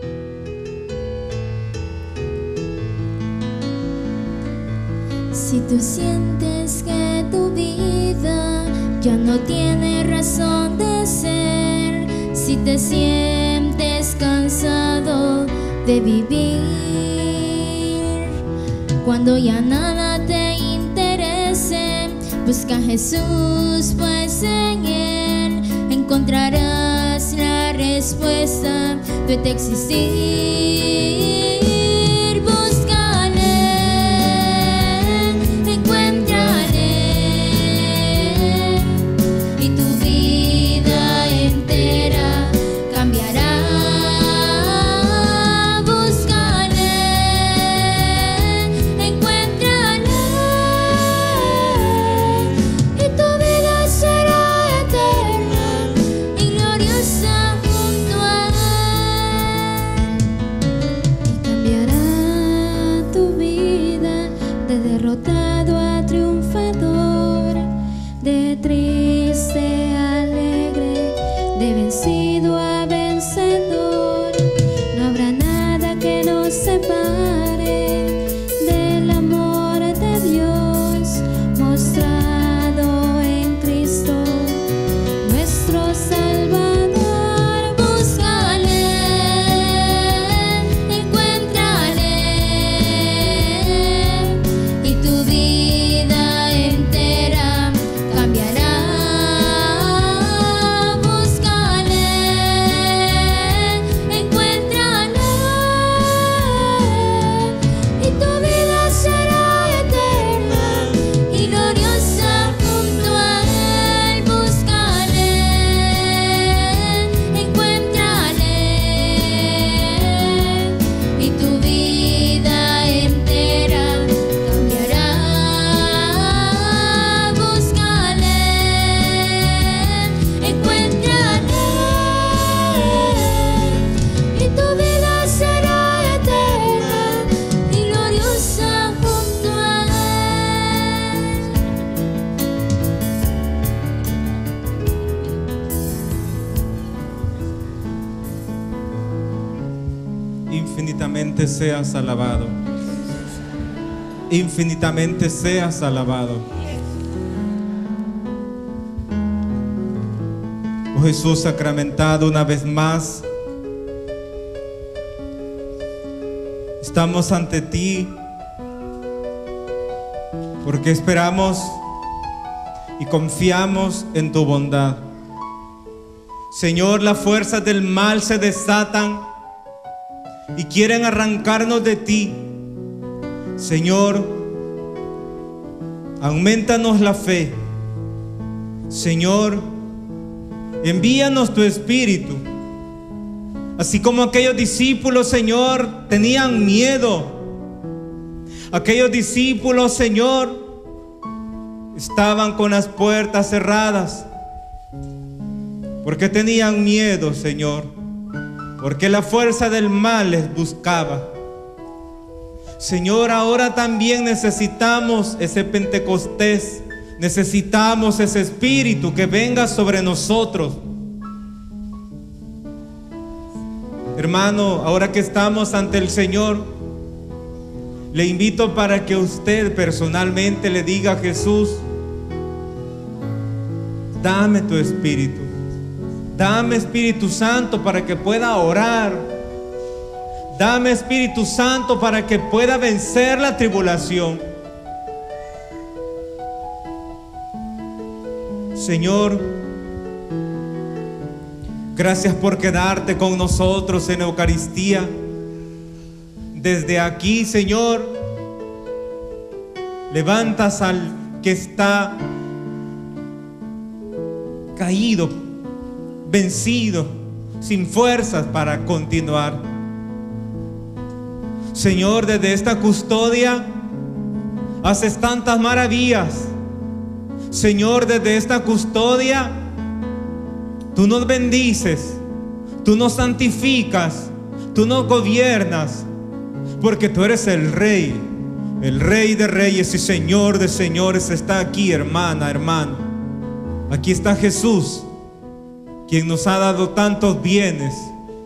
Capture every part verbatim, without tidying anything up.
Si tú sientes que tu vida ya no tiene razón de ser, si te sientes cansado de vivir, cuando ya nada te interese, busca a Jesús, pues en Él encontrarás la respuesta de tu existir. Infinitamente seas alabado. Infinitamente seas alabado. Oh Jesús sacramentado, una vez más estamos ante ti porque esperamos y confiamos en tu bondad. Señor, las fuerzas del mal se desatan y quieren arrancarnos de ti. Señor, aumentanos la fe. Señor, envíanos tu Espíritu. Así como aquellos discípulos, Señor, tenían miedo. Aquellos discípulos, Señor, estaban con las puertas cerradas. Porque tenían miedo, Señor. Porque la fuerza del mal les buscaba. Señor, ahora también necesitamos ese Pentecostés. Necesitamos ese Espíritu que venga sobre nosotros. Hermano, ahora que estamos ante el Señor, le invito para que usted personalmente le diga a Jesús: dame tu Espíritu. Dame Espíritu Santo para que pueda orar. Dame Espíritu Santo para que pueda vencer la tribulación. Señor, gracias por quedarte con nosotros en Eucaristía. Desde aquí, Señor, levantas al que está caído, vencido, sin fuerzas para continuar. Señor, desde esta custodia haces tantas maravillas. Señor, desde esta custodia tú nos bendices, tú nos santificas, tú nos gobiernas, porque tú eres el Rey, el Rey de reyes y Señor de señores. Está aquí, hermana, hermano. Aquí está Jesús, quien nos ha dado tantos bienes,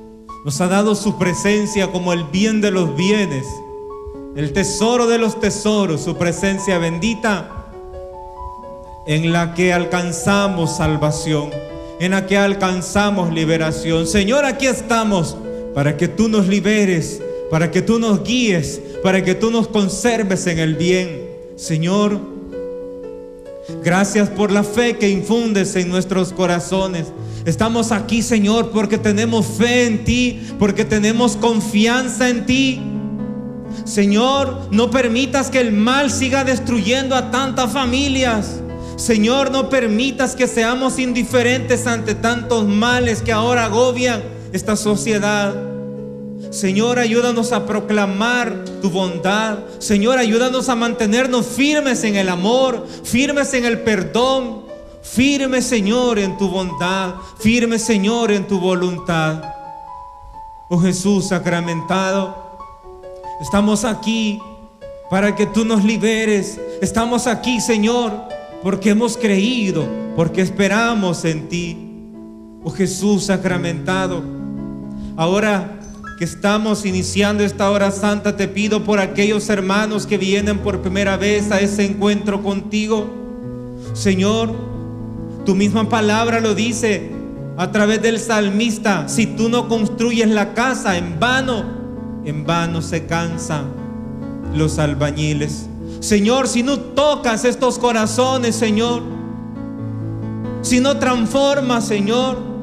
Nos ha dado su presencia como el bien de los bienes, el tesoro de los tesoros, su presencia bendita, en la que alcanzamos salvación, en la que alcanzamos liberación. Señor, aquí estamos para que tú nos liberes, para que tú nos guíes, para que tú nos conserves en el bien. Señor, gracias por la fe que infundes en nuestros corazones. Estamos aquí, Señor, porque tenemos fe en ti, porque tenemos confianza en ti. Señor, no permitas que el mal siga destruyendo a tantas familias. Señor, no permitas que seamos indiferentes ante tantos males que ahora agobian esta sociedad. Señor, ayúdanos a proclamar tu bondad. Señor, ayúdanos a mantenernos firmes en el amor, firmes en el perdón, firmes, Señor, en tu bondad, firmes, Señor, en tu voluntad. Oh Jesús sacramentado, estamos aquí para que tú nos liberes. Estamos aquí, Señor, porque hemos creído, porque esperamos en ti. Oh Jesús sacramentado, ahora que estamos iniciando esta hora santa, te pido por aquellos hermanos que vienen por primera vez a ese encuentro contigo. Señor, tu misma palabra lo dice a través del salmista: si tú no construyes la casa, en vano, en vano se cansan los albañiles. Señor, si no tocas estos corazones, Señor, si no transformas, Señor,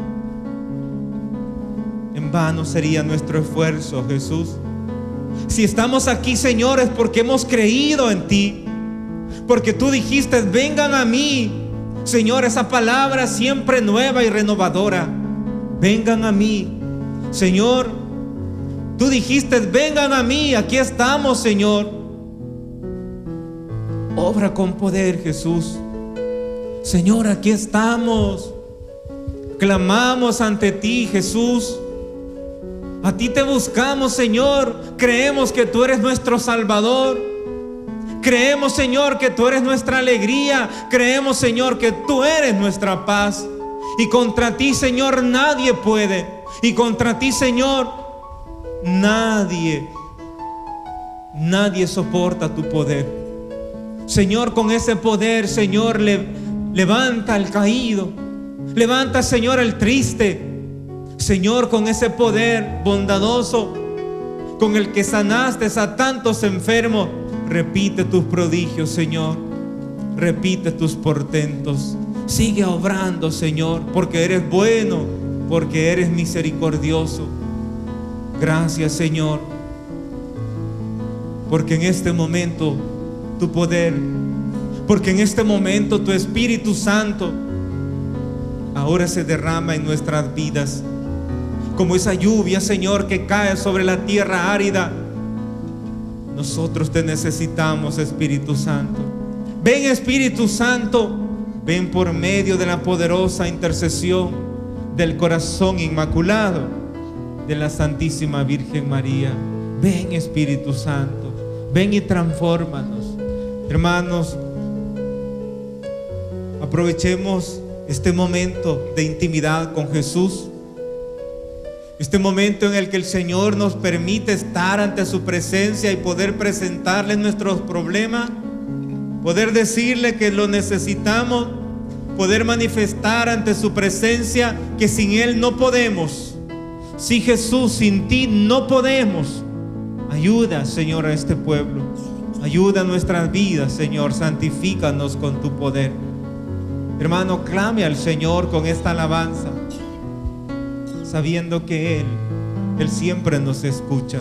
en vano sería nuestro esfuerzo, Jesús. Si estamos aquí, Señor, es porque hemos creído en ti, porque tú dijiste: vengan a mí. Señor, esa palabra siempre nueva y renovadora: vengan a mí. Señor, tú dijiste: vengan a mí. Aquí estamos, Señor. Obra con poder, Jesús. Señor, aquí estamos. Clamamos ante ti, Jesús. A ti te buscamos, Señor. Creemos que tú eres nuestro Salvador. Creemos, Señor, que tú eres nuestra alegría. Creemos, Señor, que tú eres nuestra paz. Y contra ti, Señor, nadie puede. Y contra ti, Señor, nadie, nadie soporta tu poder. Señor, con ese poder, Señor, le, levanta al caído. Levanta, Señor, al triste. Señor, con ese poder bondadoso con el que sanaste a tantos enfermos, repite tus prodigios, Señor. Repite tus portentos. Sigue obrando, Señor, porque eres bueno, porque eres misericordioso. Gracias, Señor, porque en este momento tu poder, porque en este momento tu Espíritu Santo ahora se derrama en nuestras vidas. Como esa lluvia, Señor, que cae sobre la tierra árida. Nosotros te necesitamos, Espíritu Santo. Ven, Espíritu Santo, ven por medio de la poderosa intercesión del corazón inmaculado de la Santísima Virgen María. Ven, Espíritu Santo, ven y transfórmanos. Hermanos, aprovechemos este momento de intimidad con Jesús. Este momento en el que el Señor nos permite estar ante su presencia y poder presentarle nuestros problemas, poder decirle que lo necesitamos, poder manifestar ante su presencia que sin Él no podemos. Sí, Jesús, sin ti no podemos. Ayuda, Señor, a este pueblo. Ayuda a nuestras vidas, Señor. Santifícanos con tu poder. Hermano, clame al Señor con esta alabanza, sabiendo que Él, Él siempre nos escucha.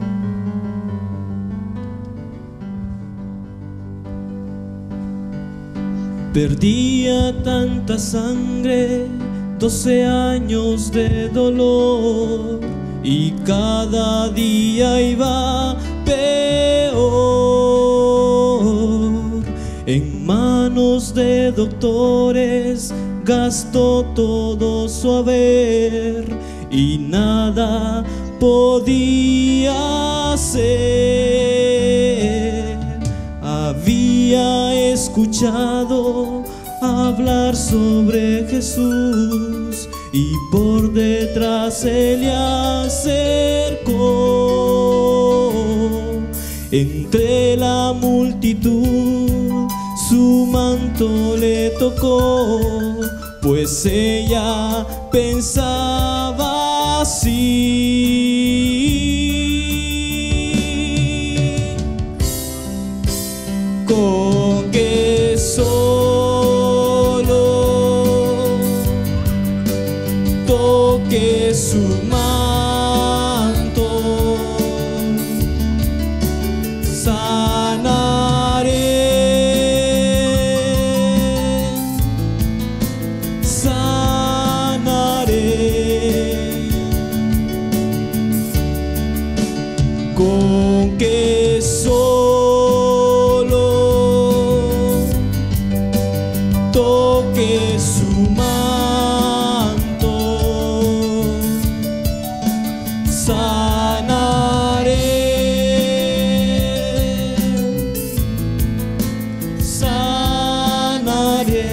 Perdía tanta sangre, doce años de dolor, y cada día iba peor. En manos de doctores gastó todo su haber y nada podía hacer. Había escuchado hablar sobre Jesús y por detrás se le acercó. Entre la multitud su manto le tocó, pues ella pensaba así: con que solo toque su manto, sanaré, sanaré. Con que solo toque su manto, sanaré, sanaré.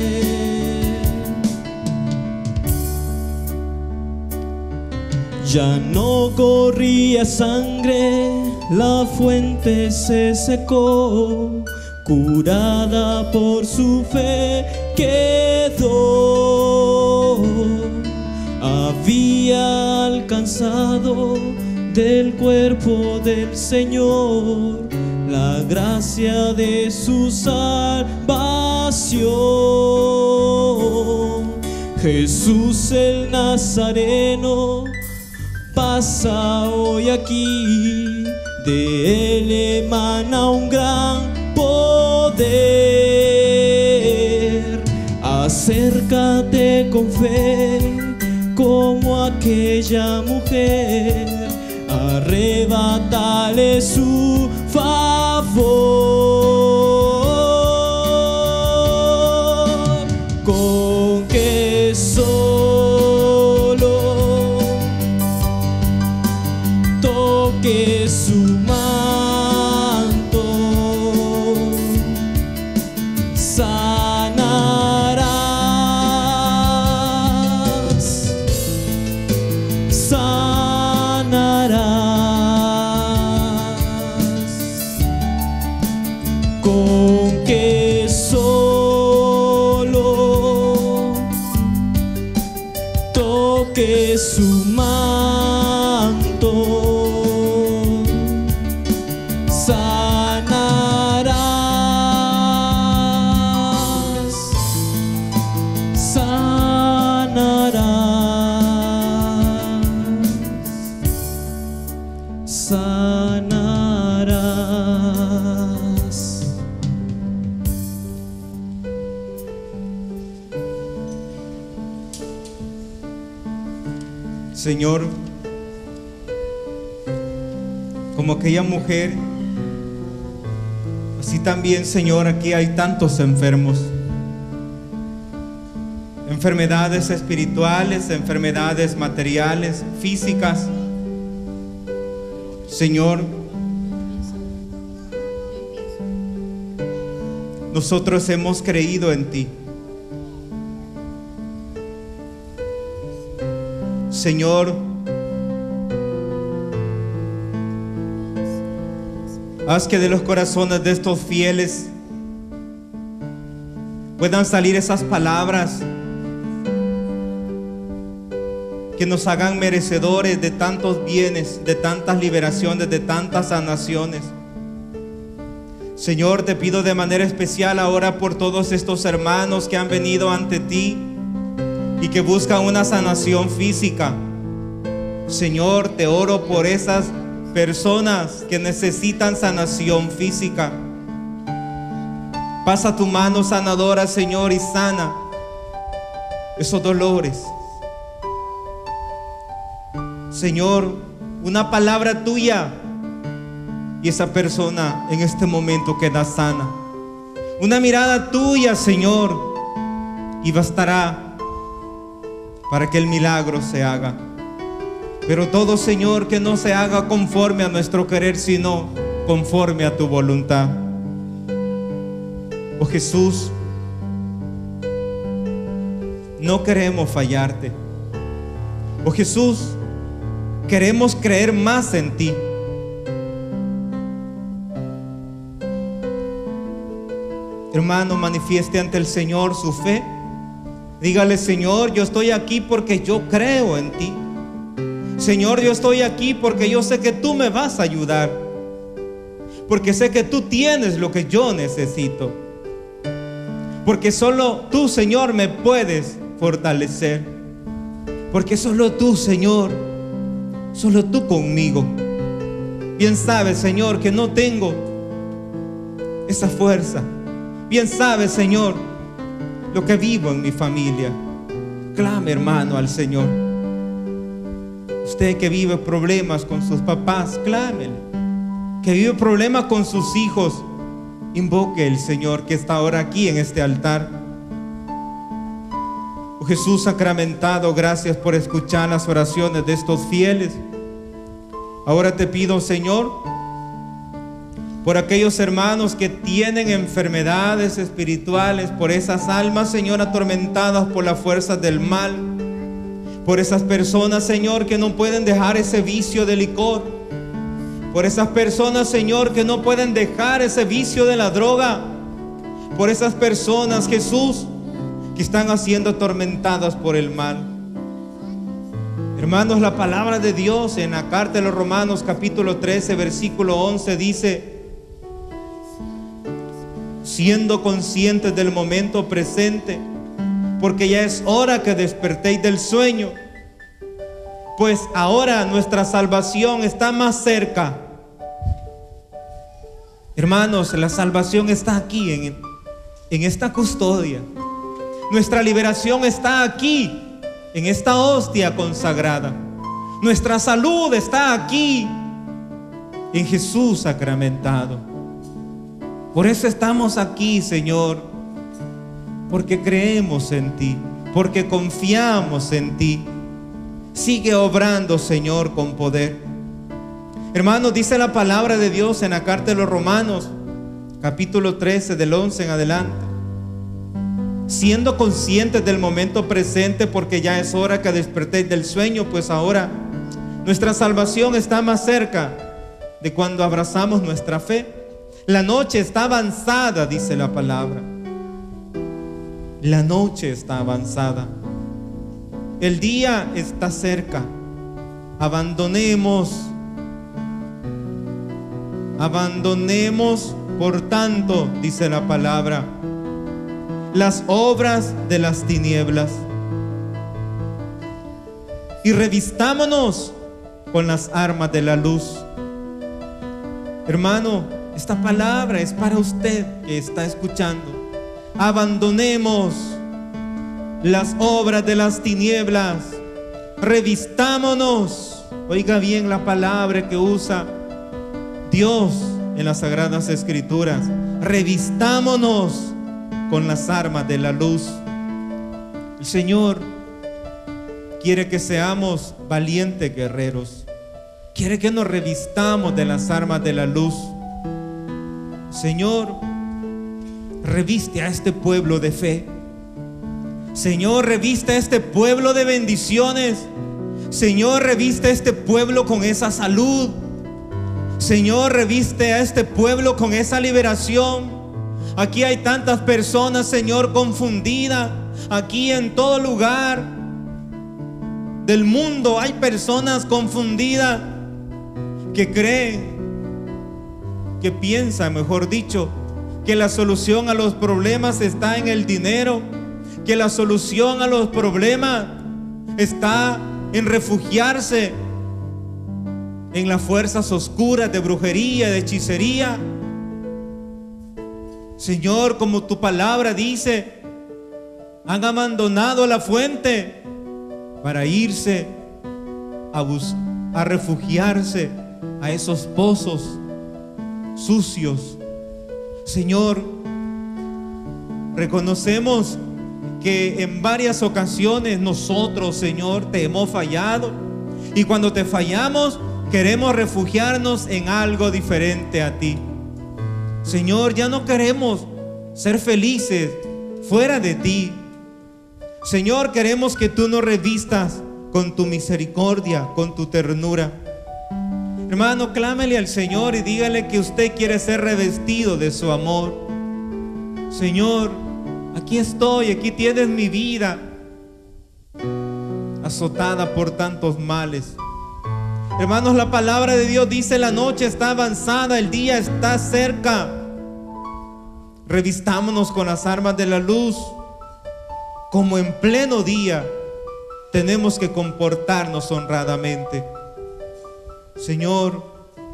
Ya no corría sangre, la fuente se secó, curada por su fe quedó. Había alcanzado del cuerpo del Señor la gracia de su salvación. Jesús el Nazareno pasa hoy aquí, de él emana un gran poder. Acércate con fe como aquella mujer, arrebátale su favor. Con que solo toque su manto, sanarás, sanarás. Con que solo toque su manto, sanarás, sanarás, sanarás. Señor, como aquella mujer, así también, Señor, aquí hay tantos enfermos. Enfermedades espirituales, enfermedades materiales, físicas. Señor, nosotros hemos creído en ti. Señor, haz que de los corazones de estos fieles puedan salir esas palabras que nos hagan merecedores de tantos bienes, de tantas liberaciones, de tantas sanaciones. Señor, te pido de manera especial ahora por todos estos hermanos que han venido ante ti y que buscan una sanación física. Señor, te oro por esas personas que necesitan sanación física. Pasa tu mano sanadora, Señor, y sana esos dolores. Señor, una palabra tuya y esa persona en este momento queda sana. Una mirada tuya, Señor, y bastará para que el milagro se haga. Pero todo, Señor, que no se haga conforme a nuestro querer, sino conforme a tu voluntad. Oh Jesús, no queremos fallarte. Oh Jesús, queremos creer más en ti. Hermano, manifieste ante el Señor su fe. Dígale: Señor, yo estoy aquí porque yo creo en ti. Señor, yo estoy aquí porque yo sé que tú me vas a ayudar, porque sé que tú tienes lo que yo necesito, porque solo tú, Señor, me puedes fortalecer, porque solo tú, Señor, solo tú conmigo. Bien sabes, Señor, que no tengo esa fuerza. Bien sabes, Señor, lo que vivo en mi familia. Clame, hermano, al Señor. Usted que vive problemas con sus papás, clámele. Que vive problemas con sus hijos, invoque al Señor que está ahora aquí en este altar. Oh Jesús sacramentado, gracias por escuchar las oraciones de estos fieles. Ahora te pido, Señor, por aquellos hermanos que tienen enfermedades espirituales, por esas almas, Señor, atormentadas por las fuerzas del mal, por esas personas, Señor, que no pueden dejar ese vicio de licor, por esas personas, Señor, que no pueden dejar ese vicio de la droga, por esas personas, Jesús, que están siendo atormentadas por el mal. Hermanos, la palabra de Dios en la carta de los Romanos capítulo trece versículo once dice: siendo conscientes del momento presente, porque ya es hora que despertéis del sueño, pues ahora nuestra salvación está más cerca. Hermanos, la salvación está aquí en, en esta custodia. Nuestra liberación está aquí en esta hostia consagrada. Nuestra salud está aquí en Jesús sacramentado. Por eso estamos aquí, Señor, porque creemos en ti, porque confiamos en ti. Sigue obrando, Señor, con poder. Hermanos, dice la palabra de Dios en la carta de los Romanos, capítulo trece, del once en adelante: siendo conscientes del momento presente, porque ya es hora que despertéis del sueño, pues ahora nuestra salvación está más cerca de cuando abrazamos nuestra fe. La noche está avanzada, dice la palabra. La noche está avanzada. El día está cerca. Abandonemos, abandonemos, por tanto, dice la palabra, las obras de las tinieblas y revistámonos con las armas de la luz. Hermano, esta palabra es para usted que está escuchando. Abandonemos las obras de las tinieblas, revistámonos. Oiga bien la palabra que usa Dios en las Sagradas Escrituras: revistámonos con las armas de la luz. El Señor quiere que seamos valientes guerreros. Quiere que nos revistamos de las armas de la luz. Señor, reviste a este pueblo de fe. Señor, reviste a este pueblo de bendiciones. Señor, reviste a este pueblo con esa salud. Señor, reviste a este pueblo con esa liberación. Aquí hay tantas personas, Señor, confundidas. Aquí en todo lugar del mundo hay personas confundidas que creen, que piensan, mejor dicho, que la solución a los problemas está en el dinero, que la solución a los problemas está en refugiarse en las fuerzas oscuras de brujería, de hechicería. Señor, como tu palabra dice, han abandonado la fuente para irse a, bus- a refugiarse a esos pozos sucios. Señor, reconocemos que en varias ocasiones nosotros, Señor, te hemos fallado, y cuando te fallamos queremos refugiarnos en algo diferente a ti. Señor, ya no queremos ser felices fuera de ti. Señor, queremos que tú nos revistas con tu misericordia, con tu ternura. Hermano, clámele al Señor y dígale que usted quiere ser revestido de su amor. Señor, aquí estoy, aquí tienes mi vida, azotada por tantos males. Hermanos, la palabra de Dios dice: la noche está avanzada, el día está cerca. Revistámonos con las armas de la luz. Como en pleno día tenemos que comportarnos honradamente. Señor,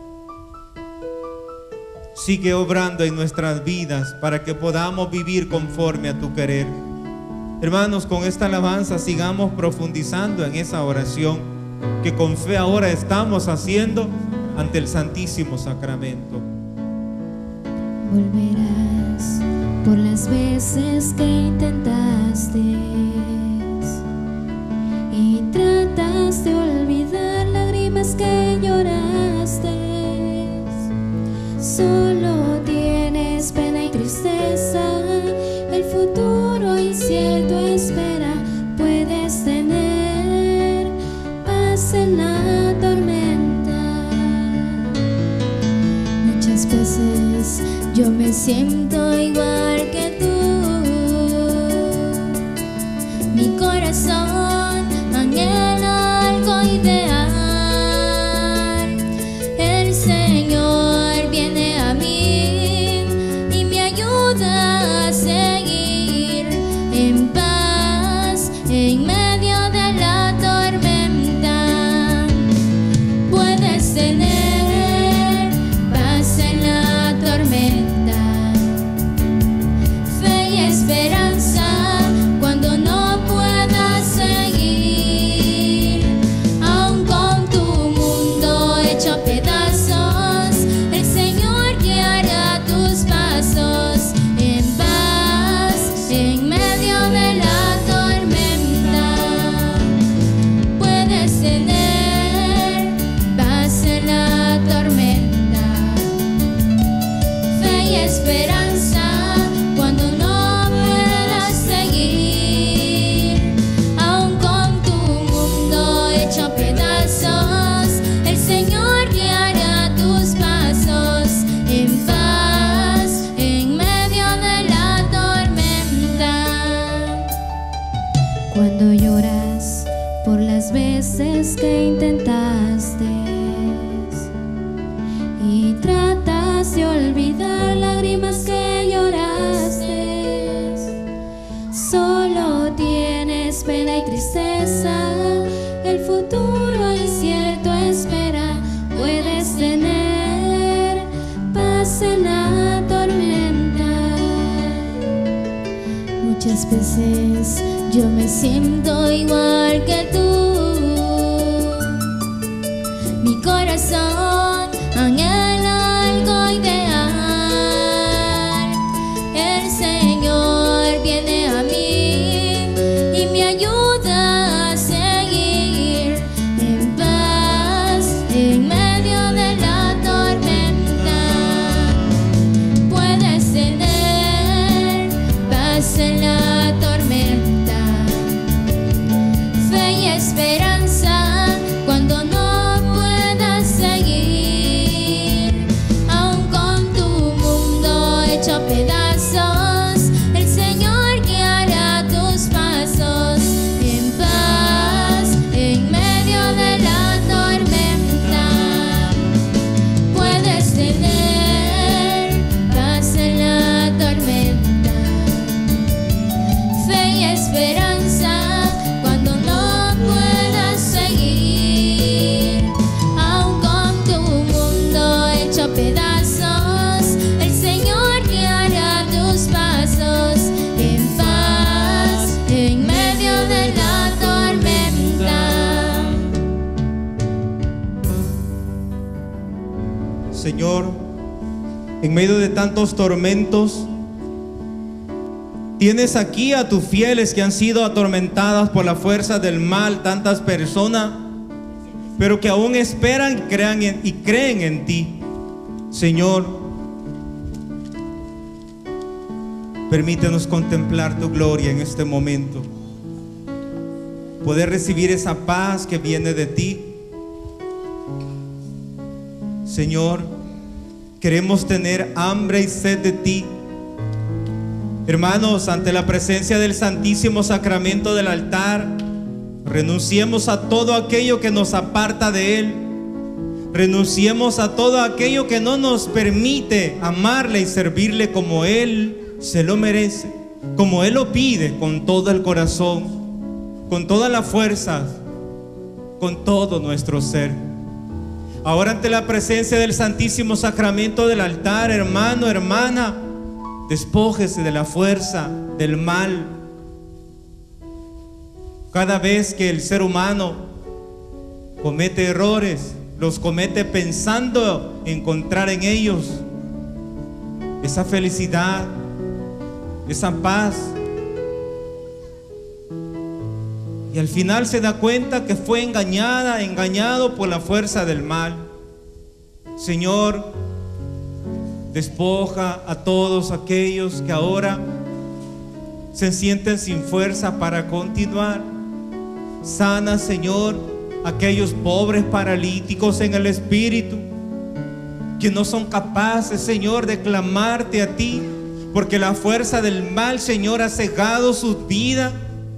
sigue obrando en nuestras vidas para que podamos vivir conforme a tu querer. Hermanos, con esta alabanza sigamos profundizando en esa oración que con fe ahora estamos haciendo ante el Santísimo Sacramento. Volverás por las veces que intentaste y tratas de olvidar lágrimas que lloraste. Solo tienes pena y tristeza, el futuro incierto espera. Puedes tener paz en la tormenta. Muchas veces yo me siento igual que tú. Mi corazón anhela algo ideal. El Señor viene a mí y me ayuda a seguir en paz en medio de la tormenta. Puedes tener paz en la tormenta, fe y esperanza cuando no puedas seguir. Aun con tu mundo hecho pedazos, el Señor guiará tus pasos en paz en medio de la tormenta. Puedes tener paz en la tormenta, fe y esperanza cuando no puedas seguir. Aun con tu mundo hecho pedazos, el Señor guiará tus pasos en paz en medio de la tormenta. Cuando lloras por las veces que intentaste y tratas de olvidar lágrimas que lloraste, solo tienes pena y tristeza, el futuro incierto espera. Puedes tener paz en la tormenta. Muchas veces yo me siento igual que tú. Mi corazón anhela algo ideal. El Señor viene a mí y me ayuda a seguir en paz en medio de la tormenta. Puedes tener paz en la tormenta, fe y esperanza cuando no puedas seguir. Aun con tu mundo hecho pedazos, el Señor guiará tus pasos en paz en medio de la tormenta. Puedes tener paz en la tormenta, fe y esperanza cuando no puedas seguir. Aun con tu mundo hecho pedazos, el Señor guiará tus pasos en paz en medio de la tormenta. Señor, en medio de tantos tormentos, tienes aquí a tus fieles que han sido atormentadas por la fuerza del mal, tantas personas, pero que aún esperan crean en- y creen en ti. Señor, permítenos contemplar tu gloria en este momento. poder recibir esa paz que viene de ti. Señor, queremos tener hambre y sed de ti. Hermanos, ante la presencia del Santísimo Sacramento del altar, renunciemos a todo aquello que nos aparta de Él. Renunciemos a todo aquello que no nos permite amarle y servirle como Él se lo merece, como Él lo pide, con todo el corazón, con todas las fuerzas, con todo nuestro ser. Ahora, ante la presencia del Santísimo Sacramento del altar, hermano, hermana, despójese de la fuerza del mal. Cada vez que el ser humano comete errores, los comete pensando encontrar en ellos esa felicidad, esa paz, y al final se da cuenta que fue engañada, engañado por la fuerza del mal. Señor, despoja a todos aquellos que ahora se sienten sin fuerza para continuar. Sana, Señor, aquellos pobres paralíticos en el espíritu que no son capaces, Señor, de clamarte a ti, porque la fuerza del mal, Señor, ha cegado sus vidas.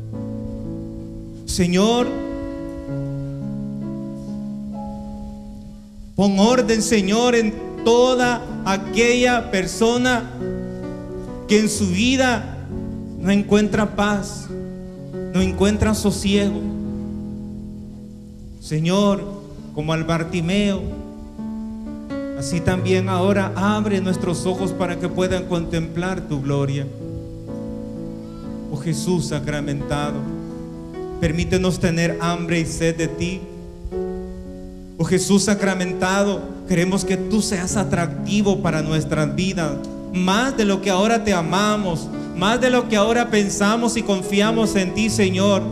Señor, pon orden, Señor, en toda aquella persona que en su vida no encuentra paz, no encuentra sosiego. Señor, como al Bartimeo, así también ahora abre nuestros ojos para que puedan contemplar tu gloria. Oh Jesús sacramentado, permítenos tener hambre y sed de ti. Oh Jesús sacramentado, queremos que tú seas atractivo para nuestras vidas, más de lo que ahora te amamos, más de lo que ahora pensamos y confiamos en ti, Señor.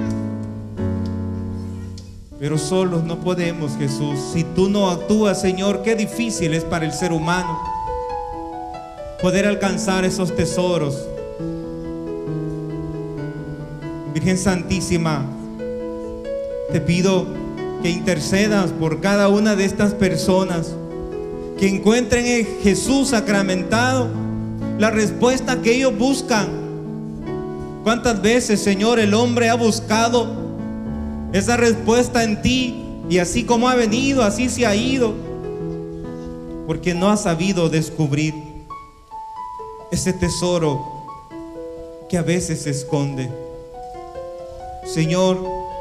Pero solos no podemos, Jesús. Si tú no actúas, Señor, qué difícil es para el ser humano poder alcanzar esos tesoros. Virgen Santísima, te pido que intercedas por cada una de estas personas, que encuentren en Jesús sacramentado la respuesta que ellos buscan. ¿Cuántas veces, Señor, el hombre ha buscado esa respuesta en ti, y así como ha venido, así se ha ido, porque no ha sabido descubrir ese tesoro que a veces se esconde? Señor,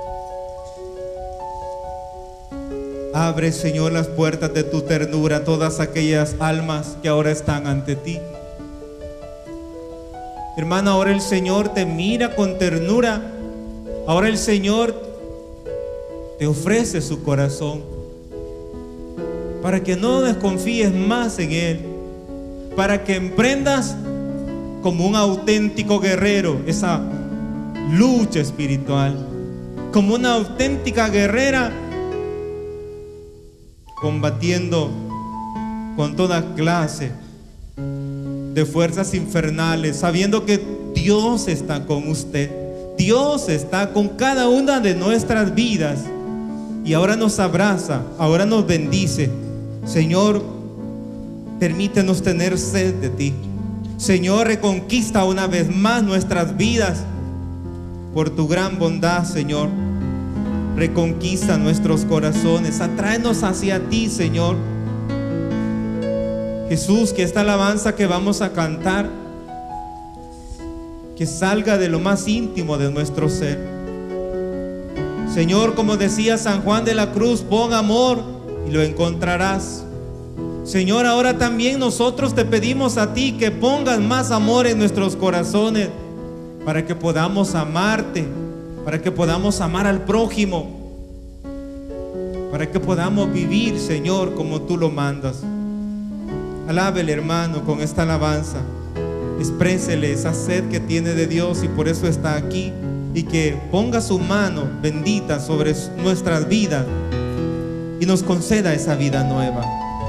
abre, Señor, las puertas de tu ternura a todas aquellas almas que ahora están ante ti. Hermano, ahora el Señor te mira con ternura. Ahora el Señor te ofrece su corazón para que no desconfíes más en Él, para que emprendas como un auténtico guerrero esa lucha espiritual, como una auténtica guerrera, combatiendo con toda clase de fuerzas infernales, sabiendo que Dios está con usted, Dios está con cada una de nuestras vidas, y ahora nos abraza, ahora nos bendice. Señor, permítenos tener sed de ti. Señor, reconquista una vez más nuestras vidas por tu gran bondad, Señor. Reconquista nuestros corazones, atráenos hacia ti, Señor. Jesús, que esta alabanza que vamos a cantar, que salga de lo más íntimo de nuestro ser. Señor, como decía San Juan de la Cruz, pon amor y lo encontrarás. Señor, ahora también nosotros te pedimos a ti que pongas más amor en nuestros corazones, para que podamos amarte, para que podamos amar al prójimo, para que podamos vivir, Señor, como tú lo mandas. Alábele, hermano, con esta alabanza. Exprésele esa sed que tiene de Dios y por eso está aquí, y que ponga su mano bendita sobre nuestras vidas y nos conceda esa vida nueva.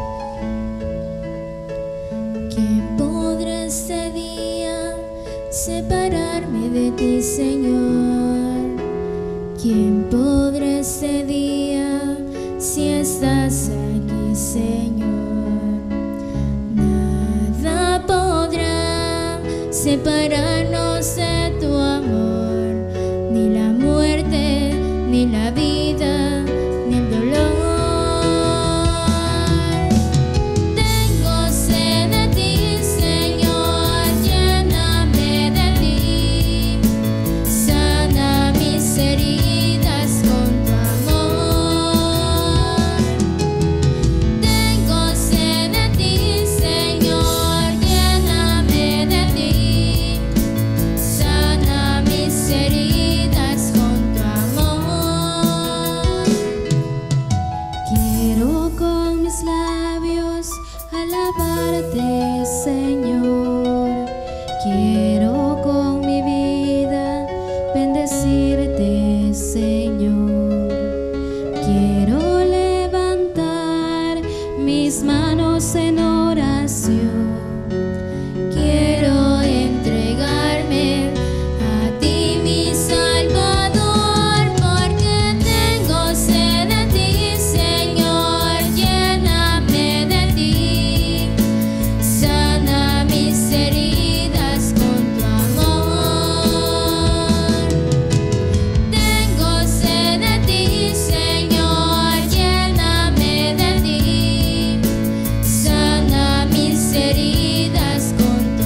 ¿Quién podrá ese día separarme de ti, Señor? estás aquí, Señor. Nada podrá separarnos de tu amor, ni la muerte, ni la vida, ni el dolor. Tengo sed de ti, Señor, lléname de ti, sana mis heridas con tu amor. Tengo sed de ti, Señor, lléname de ti, sana mis heridas con tu amor. Quiero con mis labios alabarte, Señor. Quiero con mi vida bendecirte, Señor. Quiero levantar mis manos en oración. Quiero entregarme a ti, mi Salvador, porque tengo sed de ti, Señor, lléname de ti, sana mis heridas con tu amor. Tengo sed de ti, Señor, lléname de ti, sana mis heridas con tu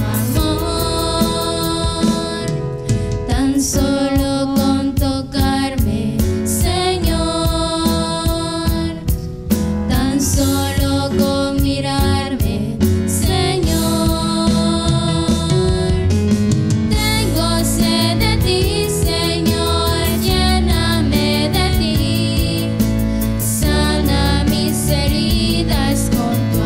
amor. Tan solo con tocarme, Señor, tan solo con mirarme, Señor. Tengo sed de ti, Señor, lléname de ti, sana mis heridas con tu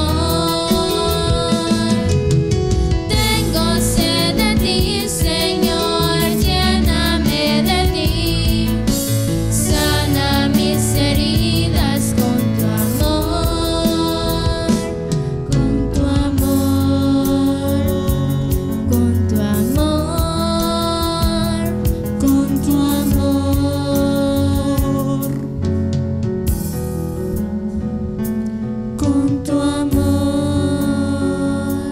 amor. Tengo sed de ti, Señor, lléname de ti, sana mis heridas con tu amor, con tu amor, con tu amor, con tu amor, con tu amor.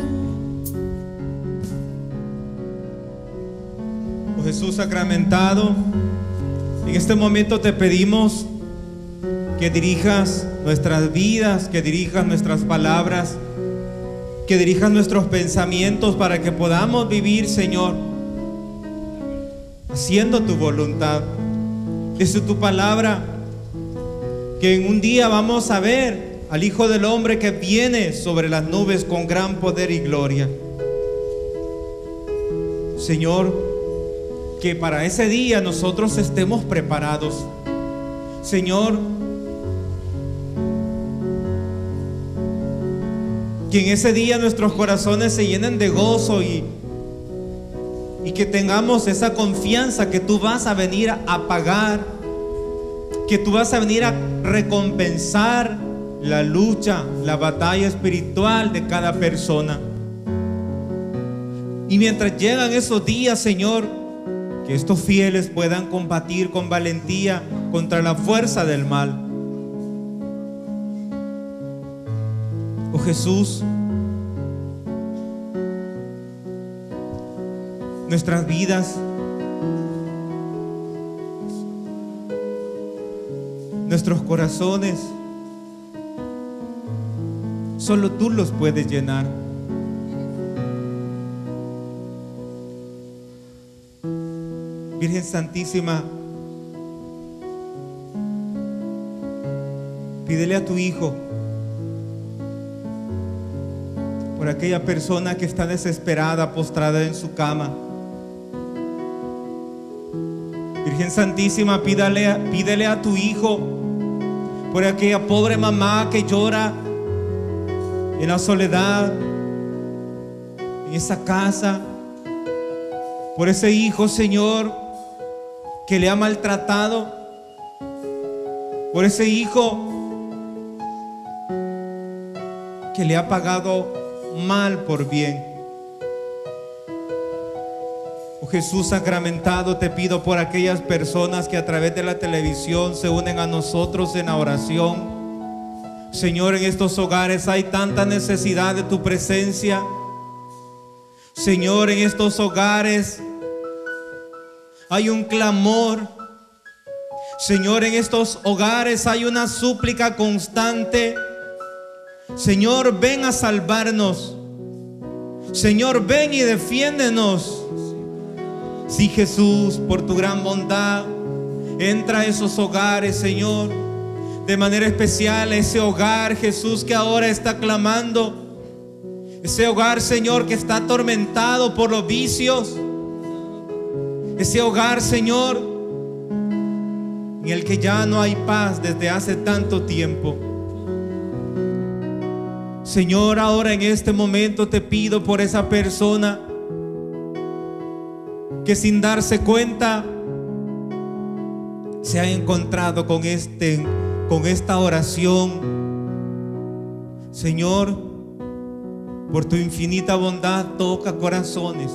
Oh Jesús sacramentado, en este momento te pedimos que dirijas nuestras vidas, que dirijas nuestras palabras, que dirijas nuestros pensamientos para que podamos vivir, Señor, haciendo tu voluntad. Dice tu palabra que en un día vamos a ver al Hijo del Hombre que viene sobre las nubes con gran poder y gloria. Señor, que para ese día nosotros estemos preparados. Señor, que en ese día nuestros corazones se llenen de gozo y, y que tengamos esa confianza que tú vas a venir a pagar, que tú vas a venir a recompensar la lucha, la batalla espiritual de cada persona. Y mientras llegan esos días, Señor, que estos fieles puedan combatir con valentía contra la fuerza del mal. Oh Jesús, nuestras vidas, nuestros corazones, solo tú los puedes llenar. Virgen Santísima, pídele a tu Hijo por aquella persona que está desesperada, postrada en su cama. Virgen Santísima, pídale, pídele a tu Hijo por aquella pobre mamá que llora en la soledad, en esa casa, por ese hijo, Señor, que le ha maltratado, por ese hijo que le ha pagado mal por bien. Oh Jesús sacramentado, te pido por aquellas personas que a través de la televisión se unen a nosotros en la oración, Señor, en estos hogares hay tanta necesidad de tu presencia. Señor, en estos hogares hay un clamor. Señor, en estos hogares hay una súplica constante. Señor, ven a salvarnos. Señor, ven y defiéndenos. Sí, Jesús, por tu gran bondad, entra a esos hogares, Señor. De manera especial a ese hogar, Jesús, que ahora está clamando. Ese hogar, Señor, que está atormentado por los vicios. Ese hogar, Señor, en el que ya no hay paz desde hace tanto tiempo. Señor, ahora en este momento te pido por esa persona que sin darse cuenta se ha encontrado con este, con esta oración. Señor, por tu infinita bondad, toca corazones.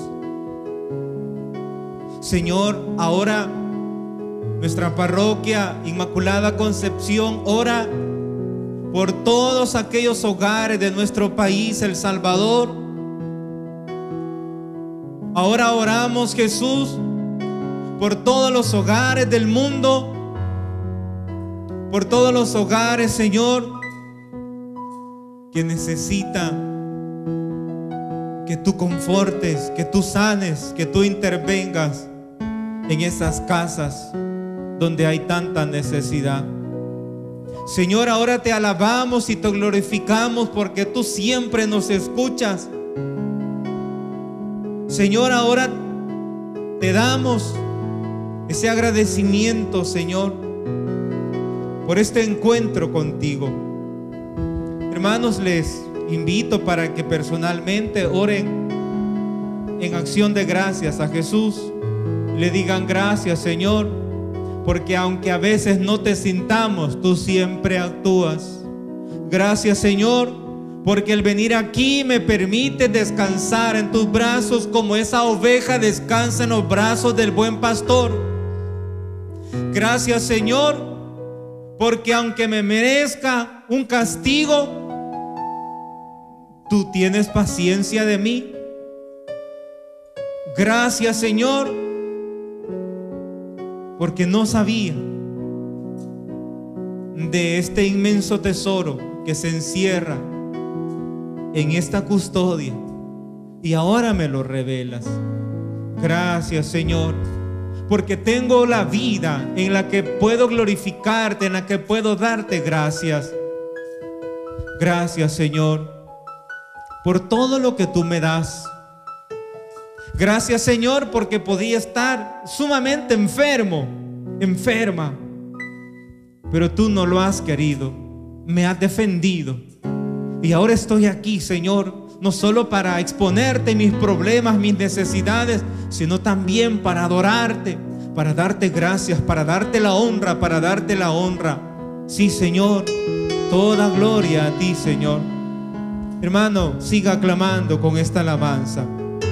Señor, ahora nuestra parroquia Inmaculada Concepción ora por todos aquellos hogares de nuestro país, El Salvador. Ahora oramos, Jesús, por todos los hogares del mundo, por todos los hogares, Señor, que necesitan que tú confortes, que tú sanes, que tú intervengas en esas casas donde hay tanta necesidad. Señor, ahora te alabamos y te glorificamos porque tú siempre nos escuchas. Señor, ahora te damos ese agradecimiento, Señor, por este encuentro contigo. Hermanos, les invito para que personalmente oren en acción de gracias a Jesús. Le digan gracias, Señor, porque aunque a veces no te sintamos, tú siempre actúas. Gracias, Señor, porque el venir aquí me permite descansar en tus brazos como esa oveja descansa en los brazos del buen pastor. Gracias, Señor, porque aunque me merezca un castigo, tú tienes paciencia de mí. Gracias, Señor, porque no sabía de este inmenso tesoro que se encierra en esta custodia y ahora me lo revelas. Gracias, Señor, porque tengo la vida en la que puedo glorificarte, en la que puedo darte gracias. Gracias, Señor, por todo lo que tú me das. Gracias, Señor, porque podía estar sumamente enfermo, enferma, pero tú no lo has querido, me has defendido. Y ahora estoy aquí, Señor, no solo para exponerte mis problemas, mis necesidades, sino también para adorarte, para darte gracias, para darte la honra, para darte la honra. Sí, Señor, toda gloria a ti, Señor. Hermano, siga clamando con esta alabanza.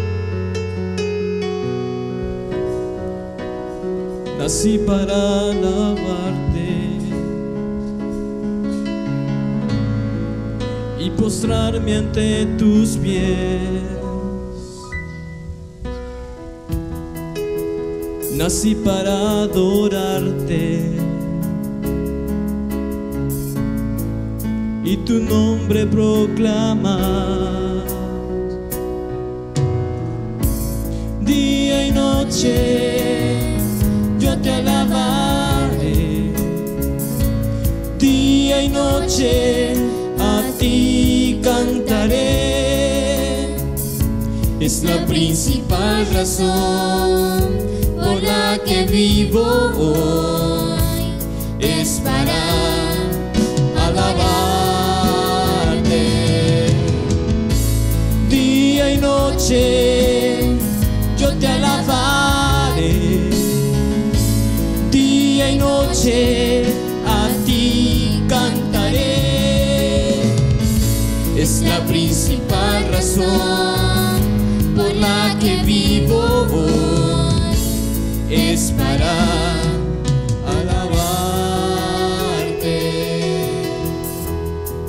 Nací para alabarte y postrarme ante tus pies. Nací para adorarte y tu nombre proclamar. Día y noche yo te alabaré, día y noche a ti cantaré. Es la principal razón por la que vivo hoy, es para alabarte. Día y noche yo te alabaré, día y noche a ti cantaré. Es la principal razón por la que vivo hoy, es para alabarte.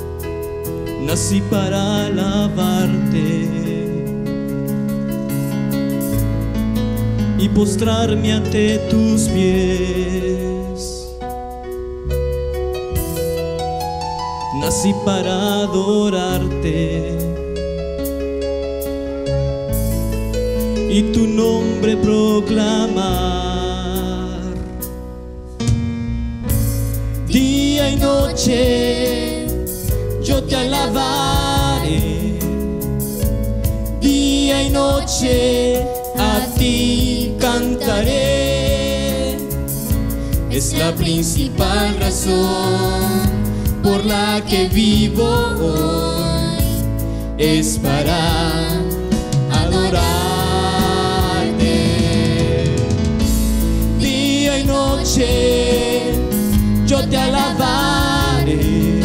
nací para alabarte y postrarme ante tus pies. Nací para adorarte y tu nombre proclamar. Día y noche yo te alabaré, día y noche a ti cantaré. Es la principal razón por la que vivo hoy, es para adorarte. Día y noche yo te alabaré,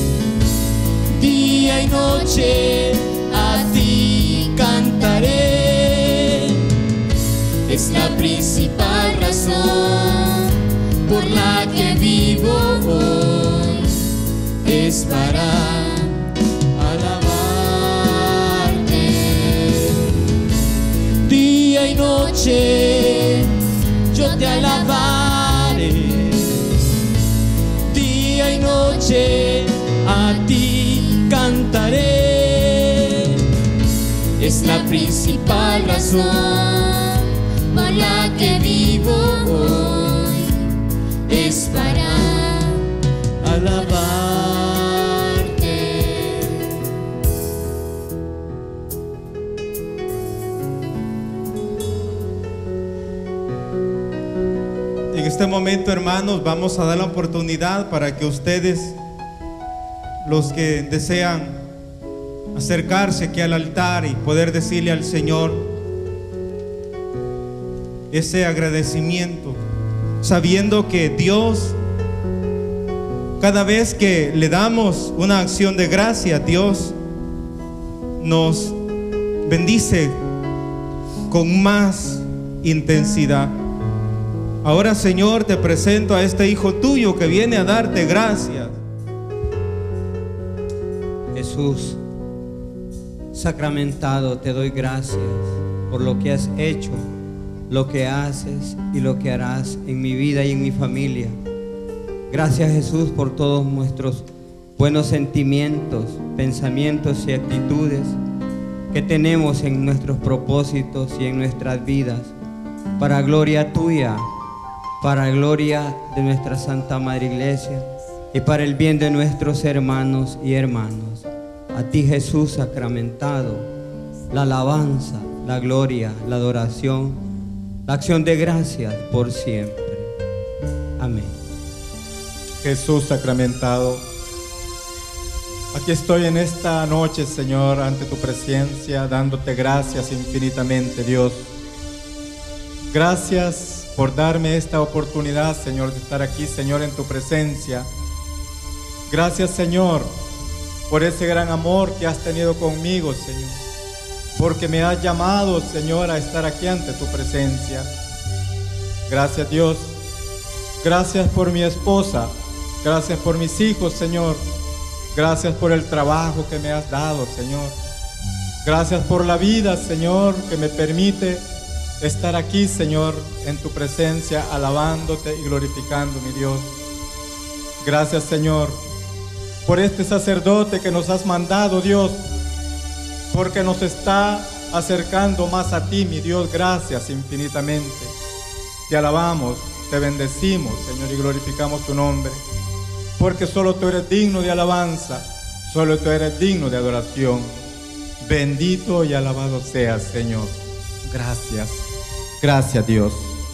día y noche a ti cantaré. Es la principal razón por la que vivo hoy, es para alabarte. Día y noche yo te alabaré, día y noche a ti cantaré. Es la principal razón por la que vivo hoy, es para alabarte. En este momento, hermanos, vamos a dar la oportunidad para que ustedes, los que desean acercarse aquí al altar y poder decirle al Señor ese agradecimiento, sabiendo que Dios, cada vez que le damos una acción de gracia, Dios nos bendice con más intensidad. Ahora, Señor, te presento a este hijo tuyo que viene a darte gracias. Jesús sacramentado, te doy gracias por lo que has hecho, lo que haces y lo que harás en mi vida y en mi familia. Gracias, Jesús, por todos nuestros buenos sentimientos, pensamientos y actitudes que tenemos en nuestros propósitos y en nuestras vidas, para gloria tuya, para gloria de nuestra Santa Madre Iglesia y para el bien de nuestros hermanos y hermanas. A ti, Jesús sacramentado, la alabanza, la gloria, la adoración, la acción de gracias por siempre. Amén. Jesús sacramentado, aquí estoy en esta noche, Señor, ante tu presencia, dándote gracias infinitamente, Dios. Gracias por darme esta oportunidad, Señor, de estar aquí, Señor, en tu presencia. Gracias, Señor, por ese gran amor que has tenido conmigo, Señor, porque me has llamado, Señor, a estar aquí ante tu presencia. Gracias, Dios. Gracias por mi esposa. Gracias por mis hijos, Señor. Gracias por el trabajo que me has dado, Señor. Gracias por la vida, Señor, que me permite estar aquí, Señor, en tu presencia, alabándote y glorificando, mi Dios. Gracias, Señor, por este sacerdote que nos has mandado, Dios, porque nos está acercando más a ti, mi Dios. Gracias infinitamente. Te alabamos, te bendecimos, Señor, y glorificamos tu nombre, porque solo tú eres digno de alabanza, solo tú eres digno de adoración. Bendito y alabado seas, Señor. Gracias, gracias, Dios.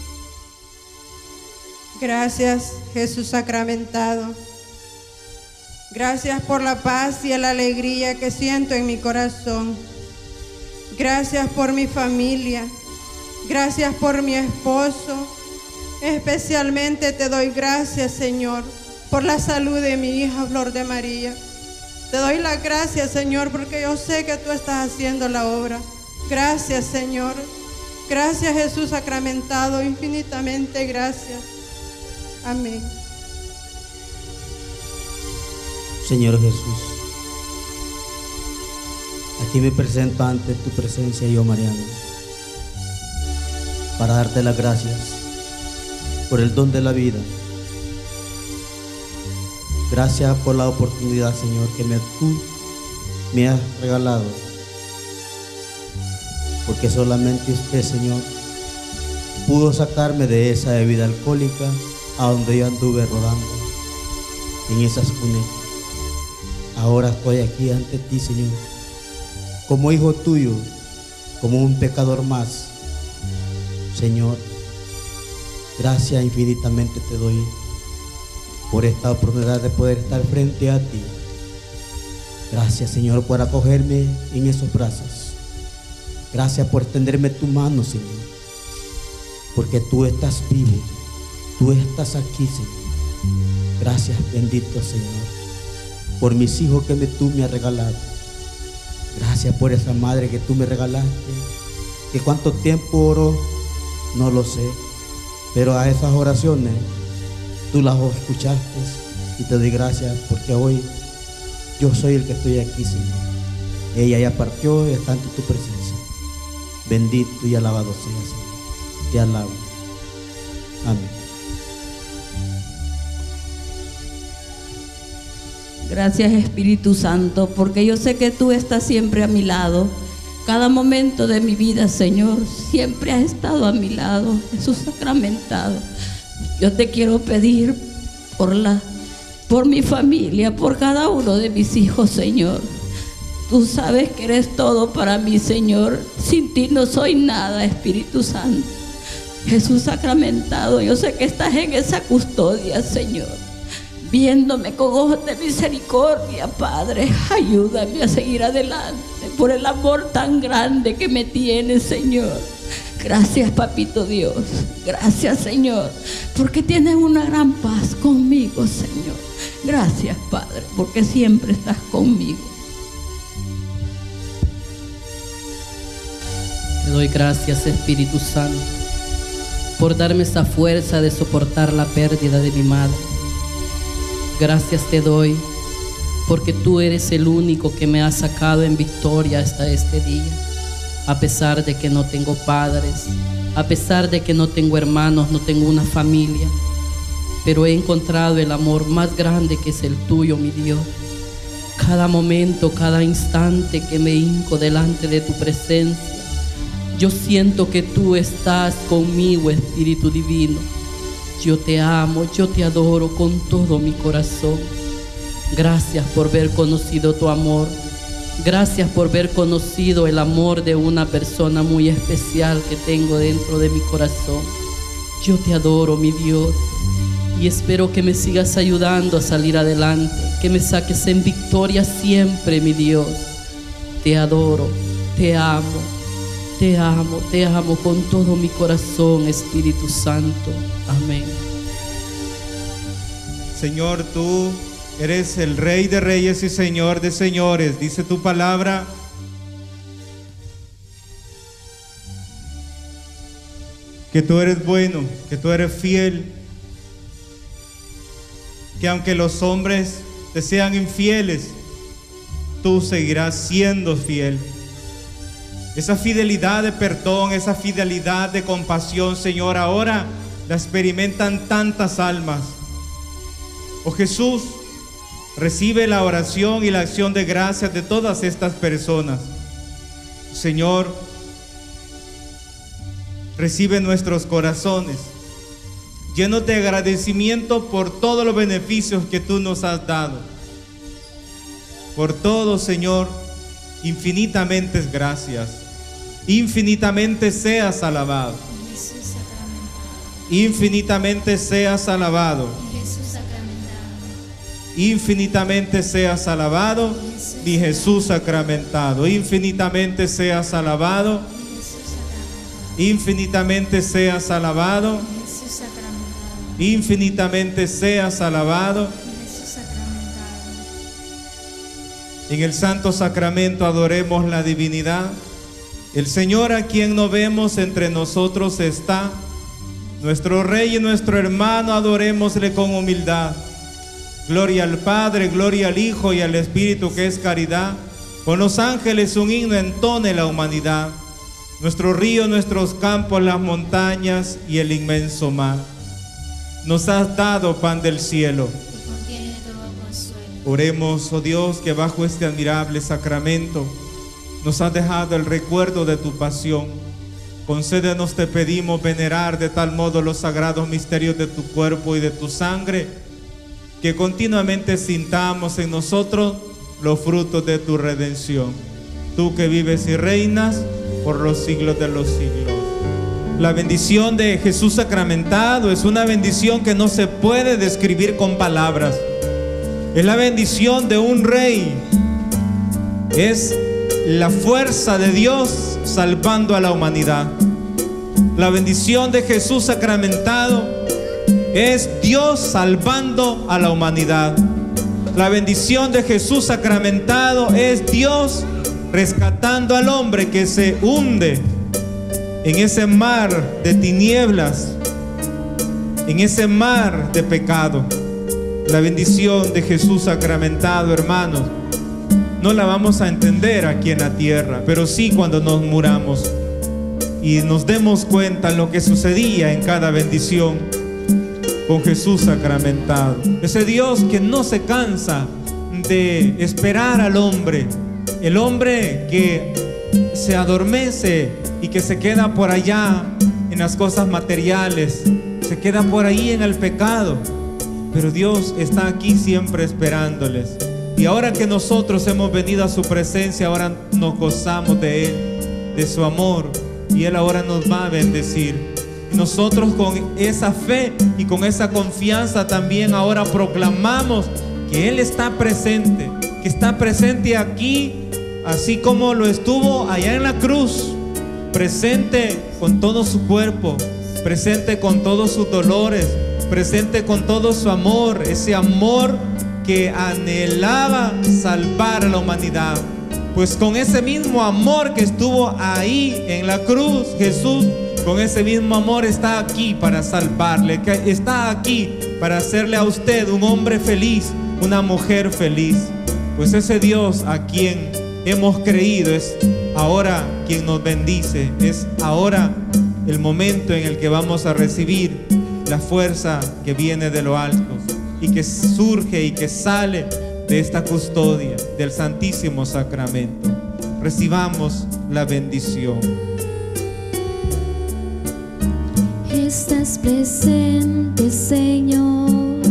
Gracias, Jesús sacramentado. Gracias por la paz y la alegría que siento en mi corazón. Gracias por mi familia. Gracias por mi esposo. Especialmente te doy gracias, Señor, por la salud de mi hija Flor de María. Te doy las gracias, Señor, porque yo sé que tú estás haciendo la obra. Gracias, Señor. Gracias, Jesús sacramentado, infinitamente gracias. Amén. Señor Jesús, Aquí me presento ante tu presencia yo, Mariano, para darte las gracias por el don de la vida. Gracias por la oportunidad, Señor, que me, tú me has regalado. Porque solamente usted, Señor, pudo sacarme de esa bebida alcohólica a donde yo anduve rodando, en esas cunetas. Ahora estoy aquí ante ti, Señor, como hijo tuyo, como un pecador más. Señor, gracias infinitamente te doy por esta oportunidad de poder estar frente a ti. Gracias, Señor, por acogerme en esos brazos. Gracias por extenderme tu mano, Señor, porque tú estás vivo, tú estás aquí, Señor. Gracias, bendito Señor, por mis hijos que me, tú me has regalado. Gracias por esa madre que tú me regalaste, que cuánto tiempo oró, no lo sé, pero a esas oraciones tú las escuchaste y te doy gracias porque hoy yo soy el que estoy aquí, Señor. Ella ya partió y está ante tu presencia. Bendito y alabado sea, Señor. Te alabo. Amén. Gracias, Espíritu Santo, porque yo sé que tú estás siempre a mi lado. Cada momento de mi vida, Señor, siempre has estado a mi lado, Jesús sacramentado. Yo te quiero pedir por la, por mi familia, por cada uno de mis hijos, Señor. Tú sabes que eres todo para mí, Señor. Sin ti no soy nada, Espíritu Santo. Jesús sacramentado, yo sé que estás en esa custodia, Señor, viéndome con ojos de misericordia, Padre. Ayúdame a seguir adelante por el amor tan grande que me tienes, Señor. Gracias, Papito Dios. Gracias, Señor, porque tienes una gran paz conmigo, Señor. Gracias, Padre, porque siempre estás conmigo. Te doy gracias, Espíritu Santo, por darme esa fuerza de soportar la pérdida de mi madre. Gracias te doy porque tú eres el único que me ha sacado en victoria hasta este día. A pesar de que no tengo padres, a pesar de que no tengo hermanos, no tengo una familia, pero he encontrado el amor más grande que es el tuyo, mi Dios. Cada momento, cada instante que me hinco delante de tu presencia, yo siento que tú estás conmigo, Espíritu Divino. Yo te amo, yo te adoro con todo mi corazón. Gracias por haber conocido tu amor. Gracias por haber conocido el amor de una persona muy especial que tengo dentro de mi corazón. Yo te adoro, mi Dios, y espero que me sigas ayudando a salir adelante, que me saques en victoria siempre, mi Dios. Te adoro, te amo. Te amo, te amo con todo mi corazón, Espíritu Santo. Amén. Señor, tú eres el Rey de Reyes y Señor de Señores. Dice tu palabra que tú eres bueno, que tú eres fiel, que aunque los hombres te sean infieles, tú seguirás siendo fiel. Esa fidelidad de perdón, esa fidelidad de compasión, Señor, ahora la experimentan tantas almas. Oh Jesús, recibe la oración y la acción de gracias de todas estas personas. Señor, recibe nuestros corazones, llenos de agradecimiento por todos los beneficios que tú nos has dado. Por todo, Señor, infinitamente gracias. Infinitamente seas alabado. Infinitamente seas alabado. Infinitamente seas alabado, mi Jesús sacramentado. Infinitamente seas alabado. Infinitamente seas alabado. Infinitamente seas alabado. En el santo sacramento adoremos la divinidad. El Señor, a quien no vemos, entre nosotros está. Nuestro Rey y nuestro hermano, adorémosle con humildad. Gloria al Padre, gloria al Hijo y al Espíritu, que es caridad. Con los ángeles un himno entone la humanidad. Nuestro río, nuestros campos, las montañas y el inmenso mar. Nos has dado pan del cielo. que contiene todo consuelo. Oremos, oh Dios, que bajo este admirable sacramento nos has dejado el recuerdo de tu pasión. Concédenos, te pedimos, venerar de tal modo los sagrados misterios de tu cuerpo y de tu sangre, que continuamente sintamos en nosotros los frutos de tu redención. Tú que vives y reinas por los siglos de los siglos. La bendición de Jesús sacramentado es una bendición que no se puede describir con palabras. Es la bendición de un rey. Es la fuerza de Dios salvando a la humanidad. La bendición de Jesús sacramentado es Dios salvando a la humanidad. La bendición de Jesús sacramentado es Dios rescatando al hombre que se hunde en ese mar de tinieblas, en ese mar de pecado. La bendición de Jesús sacramentado, hermanos, no la vamos a entender aquí en la tierra, pero sí cuando nos muramos y nos demos cuenta de lo que sucedía en cada bendición con Jesús sacramentado. Ese Dios que no se cansa de esperar al hombre, el hombre que se adormece y que se queda por allá en las cosas materiales, se queda por ahí en el pecado, pero Dios está aquí siempre esperándoles. Y ahora que nosotros hemos venido a su presencia, ahora nos gozamos de Él, de su amor, y Él ahora nos va a bendecir. Y nosotros con esa fe y con esa confianza también ahora proclamamos que Él está presente, que está presente aquí, así como lo estuvo allá en la cruz, presente con todo su cuerpo, presente con todos sus dolores, presente con todo su amor, ese amor que anhelaba salvar a la humanidad. Pues con ese mismo amor que estuvo ahí en la cruz, Jesús, con ese mismo amor está aquí para salvarle, que está aquí para hacerle a usted un hombre feliz, una mujer feliz. Pues ese Dios a quien hemos creído es ahora quien nos bendice, es ahora el momento en el que vamos a recibir la fuerza que viene de lo alto y que surge y que sale de esta custodia del Santísimo Sacramento. Recibamos la bendición. Estás presente, Señor.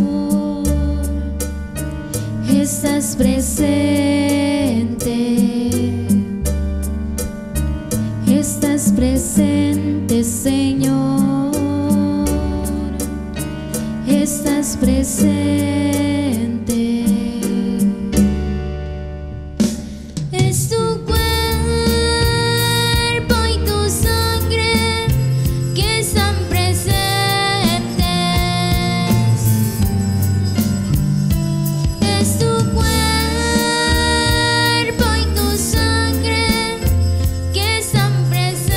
Estás presente. Estás presente, Señor. Estás presente. Es tu cuerpo y tu sangre que están presentes. Es tu cuerpo y tu sangre que están presentes.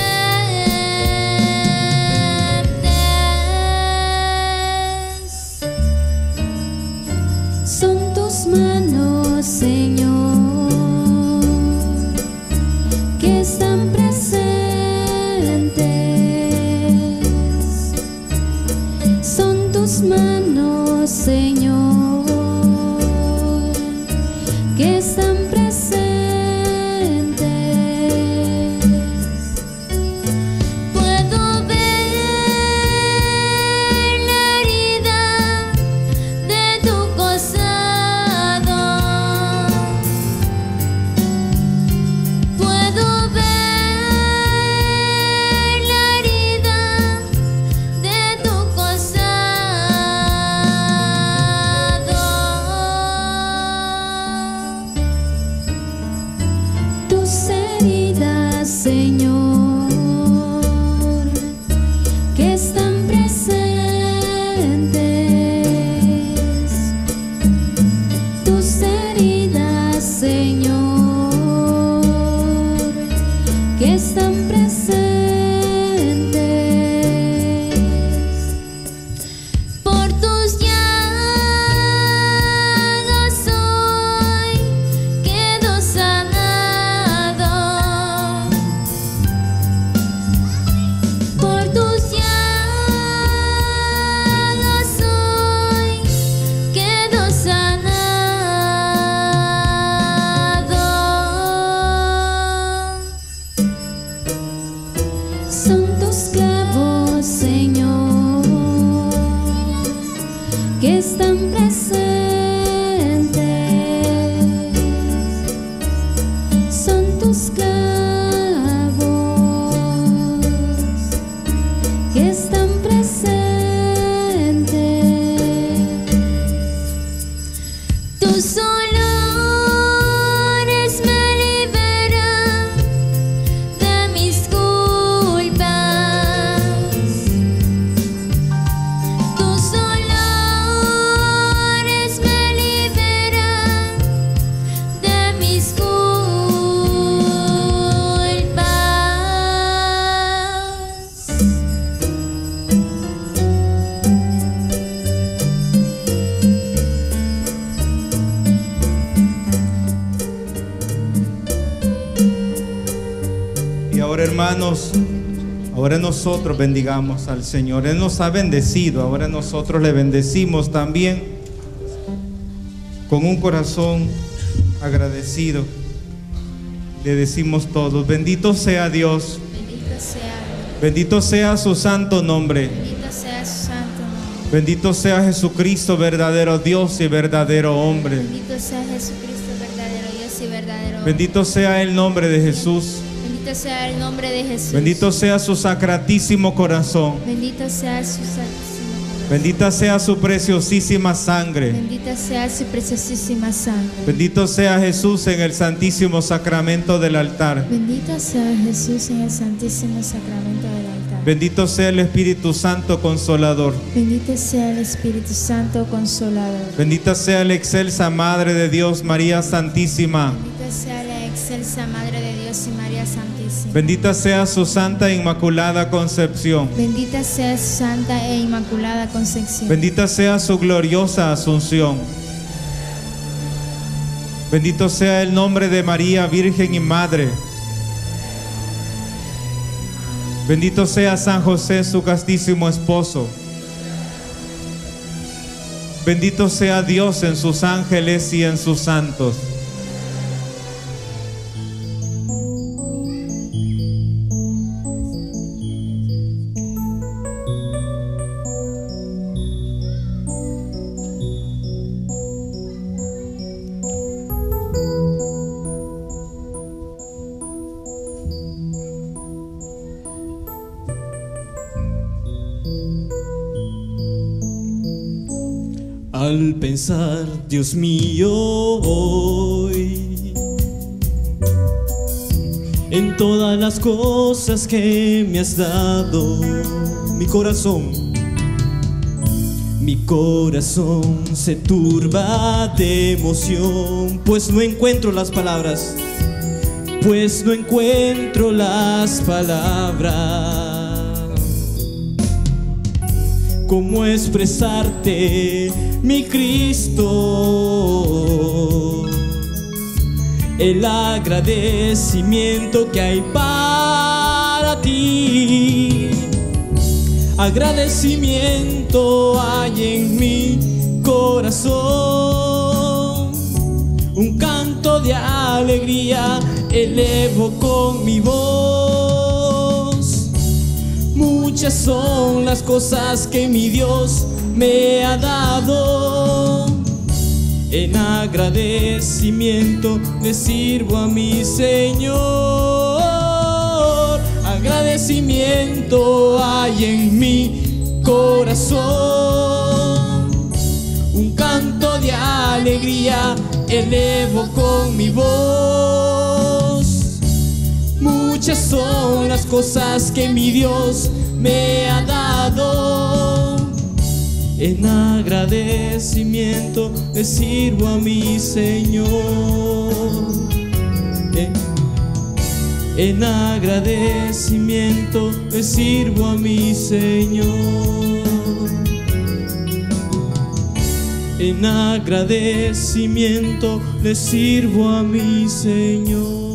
Son tus manos, Señor, que están presentes. Son tus manos, Señor, que están presentes. Puedo ver la herida de tu costado. Puedo ver la herida de tu costado. Tus olores me liberan de mis culpas. Tus olores me liberan de mis culpas. Y ahora, hermanos, ahora nosotros bendigamos al Señor. Él nos ha bendecido, ahora nosotros le bendecimos también con un corazón agradecido. Le decimos todos: bendito sea Dios, Bendito sea, bendito sea su santo nombre, bendito sea su santo nombre. bendito sea Jesucristo, verdadero Dios y verdadero hombre. Bendito sea Jesucristo, verdadero Dios y verdadero hombre. Bendito sea el nombre de Jesús. Bendito sea el nombre de Jesús. Bendito sea su sacratísimo corazón. Bendito sea su santísimo corazón. Bendita sea su preciosísima sangre. Bendita sea su preciosísima sangre. Bendito sea Jesús en el santísimo sacramento del altar. Bendito sea Jesús en el santísimo sacramento del altar. Bendito sea el Espíritu Santo Consolador. Bendito sea el Espíritu Santo Consolador. Bendita sea la excelsa Madre de Dios, María Santísima. Bendita sea la excelsa Madre de Dios y María Santísima. Bendita sea su Santa e Inmaculada Concepción. Bendita sea su Santa e Inmaculada Concepción. Bendita sea su gloriosa Asunción. Bendito sea el nombre de María, Virgen y Madre. Bendito sea San José, su castísimo esposo. Bendito sea Dios en sus ángeles y en sus santos. Al pensar, Dios mío, hoy en todas las cosas que me has dado, mi corazón, mi corazón se turba de emoción, pues no encuentro las palabras, pues no encuentro las palabras. ¿Cómo expresarte, mi Cristo, el agradecimiento que hay para ti? Agradecimiento hay en mi corazón, un canto de alegría elevo con mi voz. Muchas son las cosas que mi Dios me ha dado. En agradecimiento le sirvo a mi Señor. Agradecimiento hay en mi corazón, un canto de alegría elevo con mi voz. Muchas son las cosas que mi Dios me ha dado. En agradecimiento le sirvo a mi Señor. En, en agradecimiento le sirvo a mi Señor. En agradecimiento le sirvo a mi Señor.